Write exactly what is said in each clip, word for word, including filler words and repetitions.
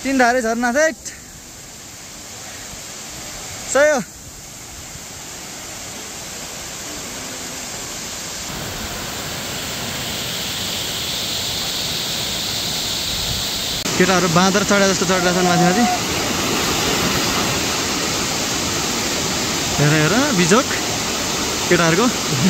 तीनधारे झरना set सही हो। केटाहरू बाँदर चढा जस्तो चढेका छन् माथि माथि। हेर हेर बिजोक केटाहरूको।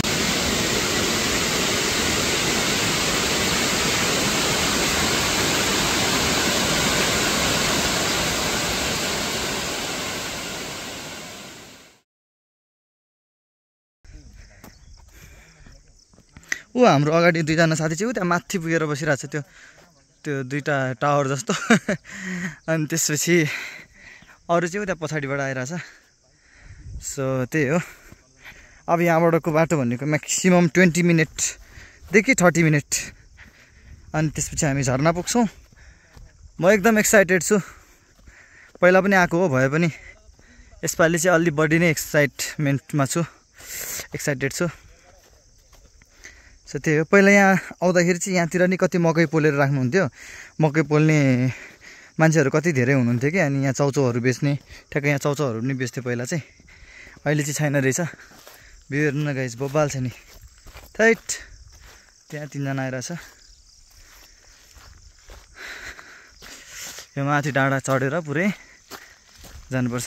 ऊ हाम्रो अगाडि दुईजना साथी चाहिँ ऊ त्यहाँ माथि पुगेर बसिरहेको छ त्यो त्यो दुईटा टावर जस्तो। अनि त्यसपछि अरू चाहिँ उता पछाडिबाट आइरहेछ। सो त्यही हो। अब यहाँबाटको बाटो भनेको म्याक्सिमम् ट्वेन्टी मिनटदेखि थर्टी मिनट। अनि त्यसपछि हामी झरना पुग्छौँ। म एकदम एक्साइटेड छु। पहिला पनि आएको हो भए पनि यसपालि चाहिँ अलि बढी नै एक्साइटमेन्टमा छु, एक्साइटेड छु। सो त्यही हो। पहिला यहाँ आउँदाखेरि चाहिँ यहाँतिर नि कति मकै पोलेर राख्नुहुन्थ्यो। मकै पोल्ने मान्छेहरू कति धेरै हुनुहुन्थ्यो कि। अनि यहाँ चाउचाउहरू बेच्ने, ठ्याक्कै यहाँ चाउचाउहरू पनि बेच्थ्यो पहिला चाहिँ। अहिले चाहिँ छैन रहेछ। भ्यू हेर्नु न गाइस, बब्बाल छ नि। थैट त्यहाँ तिनजना आइरहेछ। यो माथि डाँडा चढेर पुरै जानुपर्छ।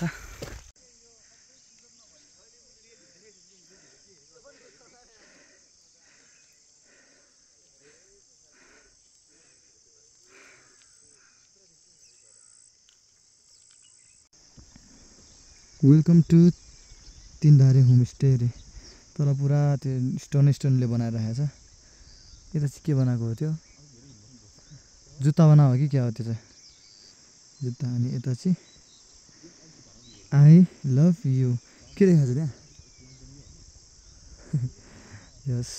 वेलकम टु तीनधारे होमस्टे अरे। तर पुरा त्यो स्टोन स्टोनले बनाएर राखेको छ। यता चाहिँ के बनाएको हो त्यो? जुत्ता बनाएको हो कि क्या हो त्यो चाहिँ? जुत्ता। अनि यता चाहिँ आई लभ यु के लेखेको छ त्यहाँ? यस।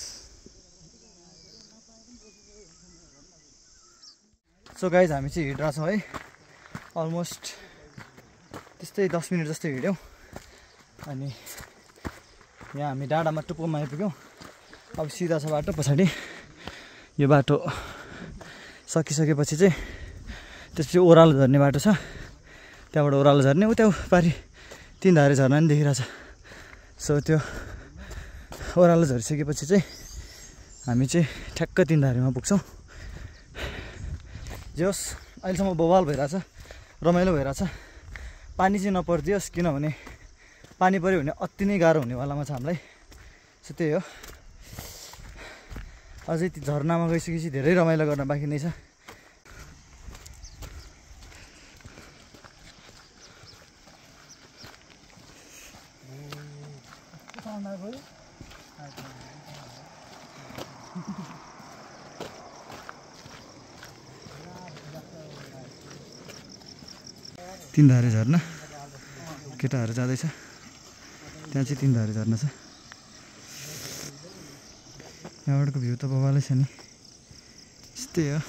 सो गाइज हामी चाहिँ हिँडिरहेको छौँ है। अलमोस्ट त्यस्तै दस मिनट जस्तो हिँड्यौँ। अनि यहाँ हामी डाँडामा टुप्पोमा आइपुग्यौँ। अब सिधा छ बाटो। पछाडि यो बाटो सकिसकेपछि चाहिँ त्यसपछि ओह्रालो झर्ने बाटो छ। त्यहाँबाट ओह्रालो झर्ने। उता पारि तीनधारे झर्ना पनि देखिरहेछ। सो त्यो ओह्रालो झरिसकेपछि चाहिँ हामी चाहिँ ठ्याक्क तीनधारेमा पुग्छौँ। जे होस् अहिलेसम्म बवाल भइरहेछ, रमाइलो भइरहेछ। पानी चाहिँ नपरिदियोस्, किनभने पानी पऱ्यो भने अति नै गाह्रो हुनेवालामा छ हामीलाई। सो त्यही हो। अझै त्यो झरनामा गइसकेपछि धेरै रमाइलो गर्न बाँकी नै छ। तीनधारे झरना केटाहरू जाँदैछ। त्यहाँ चाहिँ तीनधारे झरना छ। यहाँबाटको भ्यू त बवालै छ नि। यस्तै हो।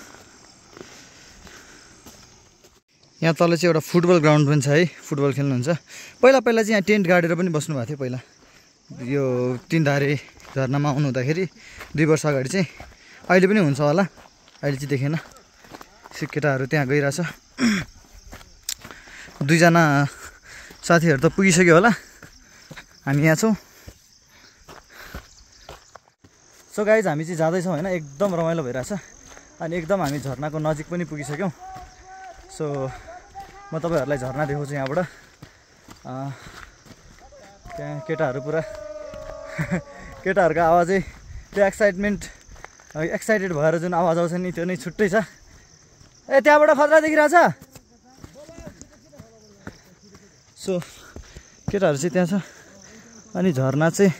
यहाँ तल चाहिँ एउटा फुटबल ग्राउन्ड पनि छ है। फुटबल खेल्नुहुन्छ। पहिला पहिला चाहिँ यहाँ टेन्ट गाडेर पनि बस्नु भएको थियो। पहिला यो तीनधारे झरनामा आउनु हुँदाखेरि दुई वर्ष अगाडि चाहिँ। अहिले पनि हुन्छ होला, अहिले चाहिँ देखेन। केटाहरू त्यहाँ गइरहेछ। दुईजना साथीहरू त पुगिसक्यो होला। हामी यहाँ छौँ। सो गाइज हामी चाहिँ जाँदैछौँ होइन। एकदम रमाइलो भइरहेछ। अनि एकदम हामी झरनाको नजिक पनि पुगिसक्यौँ। सो म तपाईँहरूलाई झरना देखाउँछु यहाँबाट। त्यहाँ केटाहरू पुरा केटाहरूको आवाजै त्यो एक्साइटमेन्ट एक्साइटेड भएर जुन आवाज आउँछ नि त्यो नै छुट्टै छ। ए त्यहाँबाट खतरा देखिरहेछ। सो केटाहरू चाहिँ त्यहाँ छ। अनि झरना चाहिँ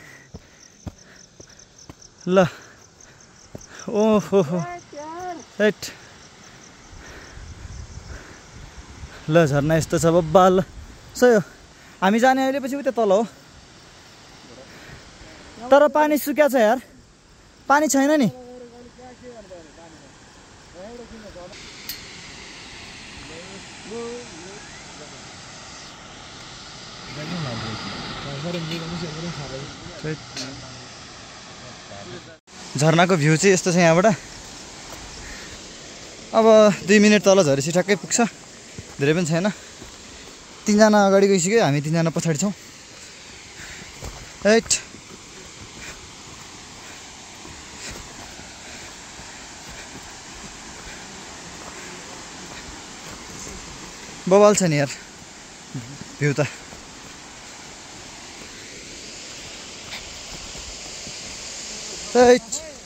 ल ओहो हो राइट। ल झरना यस्तो छ बब्बाल। सही हो। हामी जाने अहिले पछि उता तल हो। तर पानी सुक्या छ यार, पानी छैन नि। झरनाको भ्यू चाहिँ यस्तो छ यहाँबाट। अब दुई मिनट तल झरेपछि ठ्याक्कै पुग्छ। धेरै पनि छैन तीनजना अगाडि गइसक्यो हामी तीनजना पछाडि छौँ एट बवाल छ नि यार भ्यू त एट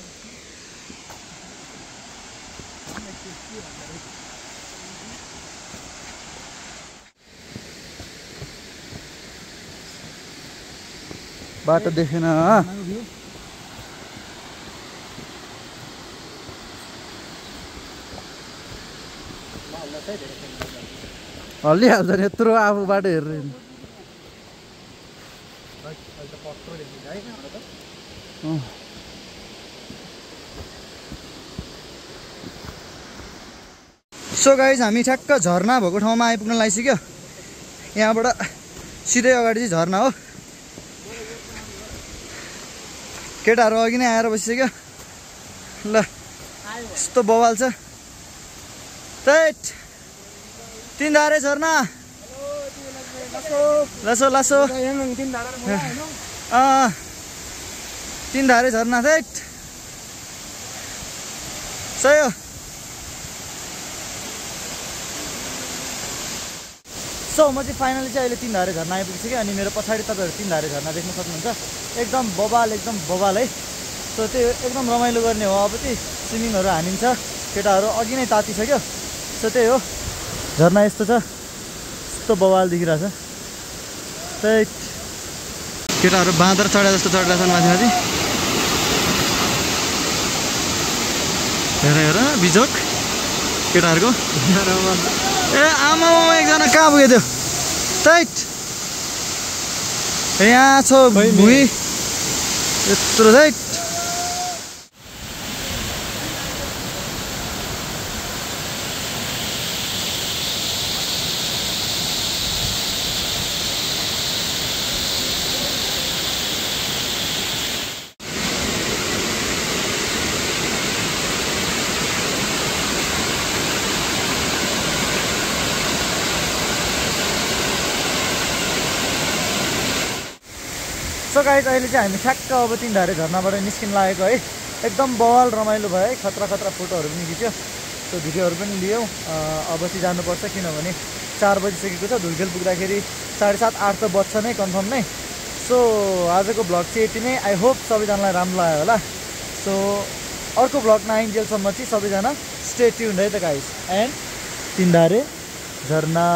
बाटो देखेन हल्लिहाल्छ नि यत्रो आफू बाटो हेरेर सो गाइज हामी ठ्याक्क झरना भएको ठाउँमा आइपुग्न लागिसक्यो यहाँबाट सिधै अगाडि चाहिँ झरना हो केटाहरू अघि नै आएर बसिसक्यो ल यस्तो बवाल छ त्यट तीनधारे झरना लासो लासो अँ तीनधारे झरना त्यट सही हो सो म चाहिँ फाइनली चाहिँ अहिले तीनधारे झरना आइपुगिसकेँ अनि मेरो पछाडि तपाईँहरू तीनधारे झरना देख्न सक्नुहुन्छ एकदम बवाल एकदम बवाल है सो त्यो एकदम रमाइलो गर्ने हो अब चाहिँ स्विमिङहरू हानिन्छ केटाहरू अघि नै तातिसक्यो सो त्यही हो झरना यस्तो छ यस्तो बवाल देखिरहेछ त्यही केटाहरू बाँदर चढा जस्तो चढिरहेछन् माथि माथि हेर हेर बिजोक केटाहरूको ए आमा एकजना कहाँ पुग्यो त्यो टाइट यहाँ छ भुइँ यत्रो टाइट सो गाइज अहिले चाहिँ हामी ठ्याक्क अब तीनधारे झरनाबाट निस्किन लागेको है एकदम बवाल रमाइलो भयो है खतरा खतरा फोटोहरू पनि खिच्यो सो भिडियोहरू पनि लियौँ अब चाहिँ जानुपर्छ किनभने चार बजिसकेको छ धुलखेल पुग्दाखेरि साढे सात आठ त बज्छ नै कन्फर्म नै सो आजको भ्लग चाहिँ यति नै आई होप सबैजनालाई राम्रो लाग्यो होला सो अर्को भ्लगमा आइन्जेलसम्म चाहिँ सबैजना स्टे ट्युन्ड है त गाइज एन्ड तीनधारे झरना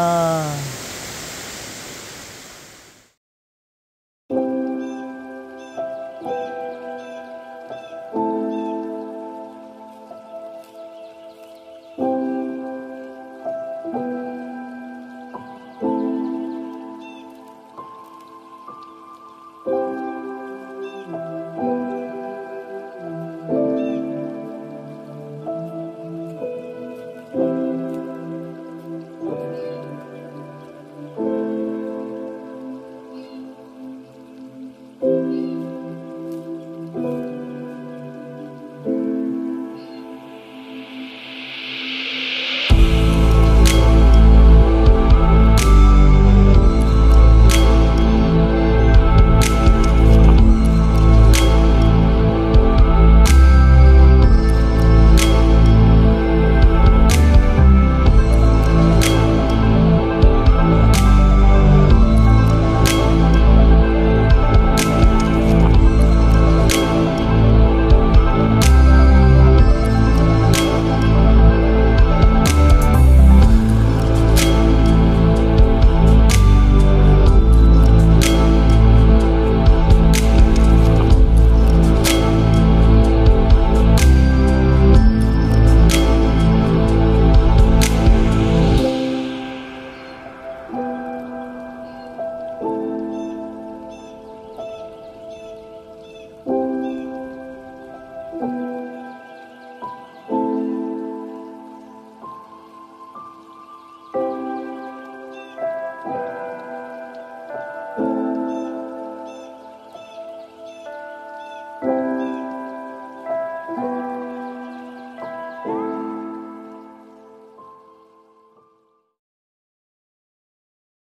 you